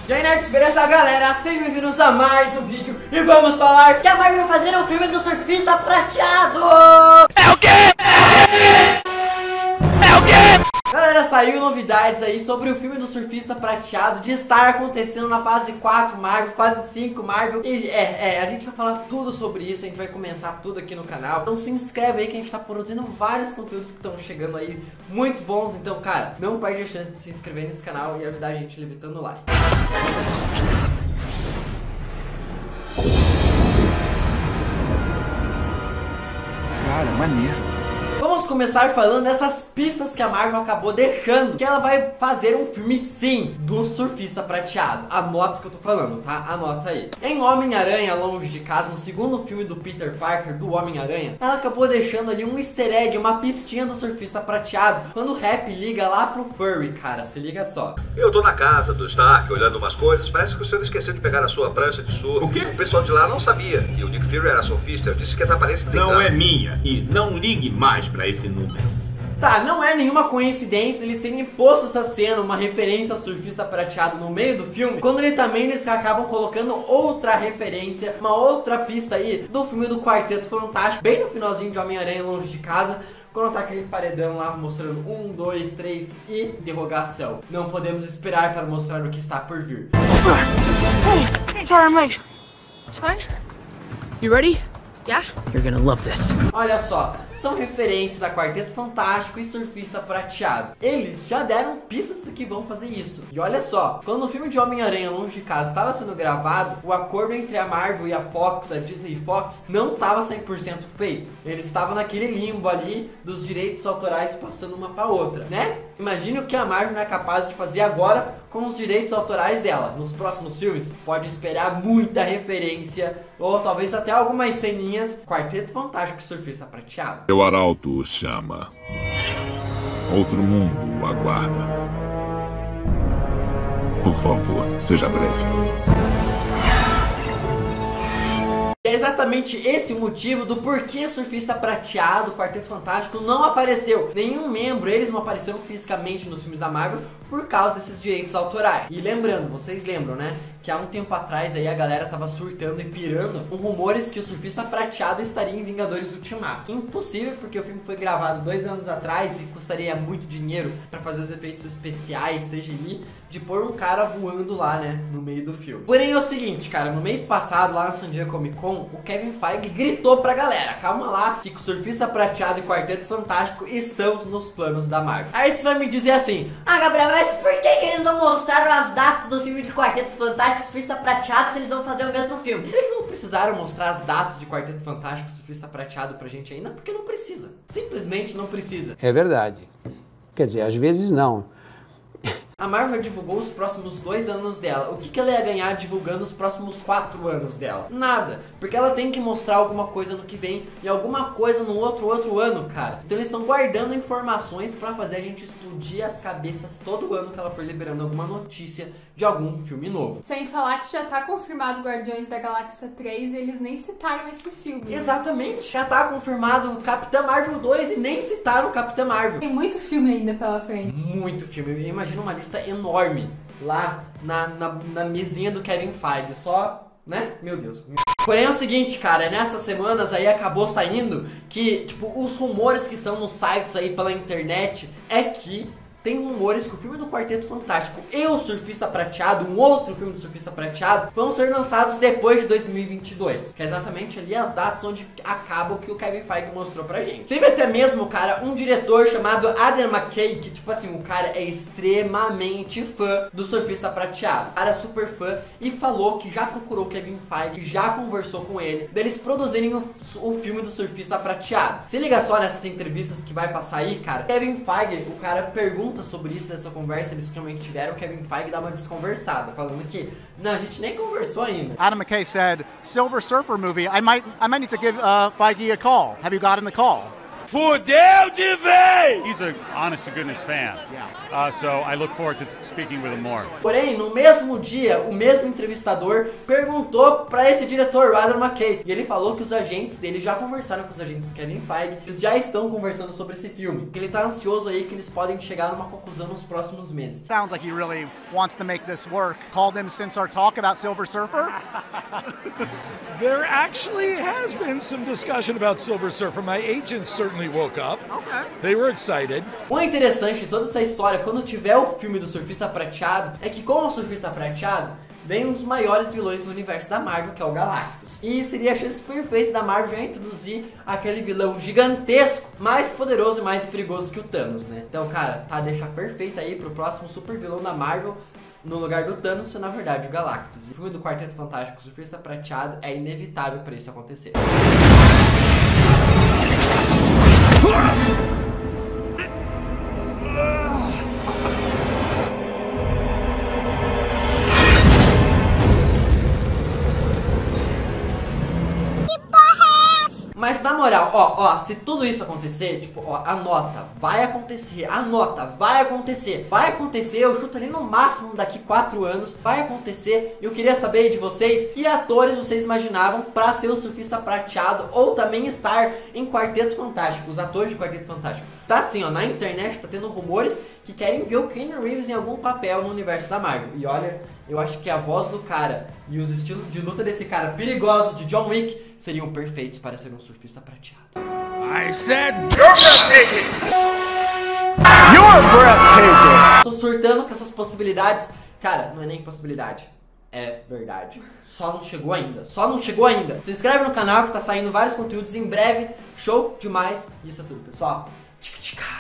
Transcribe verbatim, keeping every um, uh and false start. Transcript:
E aí, nerds, beleza, galera? Sejam bem-vindos a mais um vídeo e vamos falar que a Marvel vai fazer um filme do Surfista Prateado! É o quê? É o quê? Galera, saiu novidades aí sobre o filme do Surfista Prateado de estar acontecendo na fase quatro Marvel, fase cinco Marvel. E é, é, a gente vai falar tudo sobre isso, a gente vai comentar tudo aqui no canal. Então se inscreve aí que a gente tá produzindo vários conteúdos que estão chegando aí, muito bons. Então, cara, não perde a chance de se inscrever nesse canal e ajudar a gente levitando o like. Cara, maneiro. Vamos começar falando dessas pistas que a Marvel acabou deixando, que ela vai fazer um filme sim do Surfista Prateado. Anota o que eu tô falando, tá? Anota aí. Em Homem-Aranha Longe de Casa, no segundo filme do Peter Parker, do Homem-Aranha, ela acabou deixando ali um easter egg, uma pistinha do Surfista Prateado, quando o Happy liga lá pro Furry, cara, se liga só. Eu tô na casa do Stark olhando umas coisas, parece que o senhor esqueceu de pegar a sua prancha de surf. O quê? O pessoal de lá não sabia, e o Nick Fury era surfista, eu disse que as aparências... Não é minha, e não ligue mais pra esse número. Tá, não é nenhuma coincidência eles terem posto essa cena, uma referência ao Surfista Prateado no meio do filme, quando ele também eles acabam colocando outra referência, uma outra pista aí do filme do Quarteto Fantástico, bem no finalzinho de Homem-Aranha Longe de Casa, quando tá aquele paredão lá mostrando um, dois, três e interrogação. Não podemos esperar para mostrar o que está por vir. Hey, sorry, I'm late. It's fine. You ready? Yeah? You're gonna love this. Olha só, são referências a Quarteto Fantástico e Surfista Prateado. Eles já deram pistas de que vão fazer isso. E olha só, quando o filme de Homem-Aranha Longe de Casa estava sendo gravado, o acordo entre a Marvel e a Fox, a Disney Fox, não estava cem por cento feito. Eles estavam naquele limbo ali dos direitos autorais passando uma para outra, né? Imagine o que a Marvel não é capaz de fazer agora com os direitos autorais dela. Nos próximos filmes, pode esperar muita referência, ou talvez até algumas ceninhas. Quarteto Fantástico e Surfista Prateado. Seu arauto o chama. Outro mundo o aguarda. Por favor, seja breve. É exatamente esse o motivo do porquê Surfista Prateado, Quarteto Fantástico não apareceu. Nenhum membro, eles não apareceram fisicamente nos filmes da Marvel por causa desses direitos autorais. E lembrando, vocês lembram, né? Que há um tempo atrás aí a galera tava surtando e pirando com rumores que o Surfista Prateado estaria em Vingadores Ultimato. Impossível, porque o filme foi gravado dois anos atrás e custaria muito dinheiro pra fazer os efeitos especiais, C G I, de pôr um cara voando lá, né, no meio do filme. Porém é o seguinte, cara, no mês passado, lá na San Diego Comic Con, o Kevin Feige gritou pra galera, calma lá, que o Surfista Prateado e Quarteto Fantástico estão nos planos da Marvel. Aí você vai me dizer assim, ah, Gabriel, mas por que que eles não mostraram as datas do filme de Quarteto Fantástico e Surfista Prateado se eles vão fazer o mesmo filme? Eles não precisaram mostrar as datas de Quarteto Fantástico e Surfista Prateado pra gente ainda, porque não precisa. Simplesmente não precisa. É verdade. Quer dizer, às vezes não. A Marvel divulgou os próximos dois anos dela. O que, que ela ia ganhar divulgando os próximos quatro anos dela? Nada. Porque ela tem que mostrar alguma coisa no que vem e alguma coisa no outro outro ano, cara. Então eles estão guardando informações pra fazer a gente explodir as cabeças todo ano que ela for liberando alguma notícia de algum filme novo. Sem falar que já tá confirmado Guardiões da Galáxia três e eles nem citaram esse filme. Exatamente. Já tá confirmado Capitã Marvel dois e nem citaram Capitã Marvel. Tem muito filme ainda pela frente. Muito filme. Imagina uma lista enorme lá na, na, na mesinha do Kevin Feige. Só, né? Meu Deus. Porém é o seguinte, cara, nessas semanas aí acabou saindo que, tipo, os rumores que estão nos sites aí pela internet é que tem rumores que o filme do Quarteto Fantástico e o Surfista Prateado, um outro filme do Surfista Prateado, vão ser lançados depois de dois mil e vinte e dois. Que é exatamente ali as datas onde acaba o que o Kevin Feige mostrou pra gente. Teve até mesmo, cara, um diretor chamado Adam McKay, que tipo assim, o cara é extremamente fã do Surfista Prateado. O cara é super fã e falou que já procurou o Kevin Feige, já conversou com ele, deles produzirem o, o filme do Surfista Prateado. Se liga só nessas entrevistas que vai passar aí, cara. Kevin Feige, o cara pergunta sobre isso nessa conversa, eles realmente tiveram. O Kevin Feige dá uma desconversada, falando que não, a gente nem conversou ainda. Adam McKay said, Silver Surfer movie, I might, I might need to give uh, Feige a call. Have you gotten the call? Fudeu de vez! He's an honest to goodness fan. Uh, so I look forward to speaking with him more. Porém, no mesmo dia, o mesmo entrevistador perguntou pra esse diretor, Adam McKay, e ele falou que os agentes dele já conversaram com os agentes do Kevin Feige, eles já estão conversando sobre esse filme, que ele tá ansioso aí que eles podem chegar numa conclusão nos próximos meses. Sounds like he really wants to make this work. Called him since our talk about Silver Surfer? There actually has been some discussion about Silver Surfer. My agents certainly woke up. Okay. They were excited. O interessante de toda essa história, quando tiver o filme do Surfista Prateado, é que com o Surfista Prateado vem um dos maiores vilões do universo da Marvel, que é o Galactus. E seria a chance perfeita da Marvel já introduzir aquele vilão gigantesco, mais poderoso e mais perigoso que o Thanos, né? Então, cara, tá, deixa perfeito aí pro próximo super vilão da Marvel, no lugar do Thanos, ser na verdade o Galactus. E o filme do Quarteto Fantástico, Surfista Prateado, é inevitável para isso acontecer. Mas na moral, ó, ó, se tudo isso acontecer, tipo, ó, anota, vai acontecer, anota, vai acontecer, vai acontecer, eu chuto ali no máximo daqui quatro anos, vai acontecer. Eu queria saber de vocês, que atores vocês imaginavam pra ser o Surfista Prateado ou também estar em Quarteto Fantástico, os atores de Quarteto Fantástico. Tá assim, ó, na internet tá tendo rumores que querem ver o Keanu Reeves em algum papel no universo da Marvel. E olha, eu acho que a voz do cara e os estilos de luta desse cara perigosos de John Wick seriam perfeitos para ser um surfista prateado. I said you're breathtaking! You're breathtaking! Tô surtando com essas possibilidades. Cara, não é nem possibilidade, é verdade. Só não chegou ainda, só não chegou ainda. Se inscreve no canal que tá saindo vários conteúdos em breve. Show demais. Isso é tudo, pessoal. Tchica, tchica.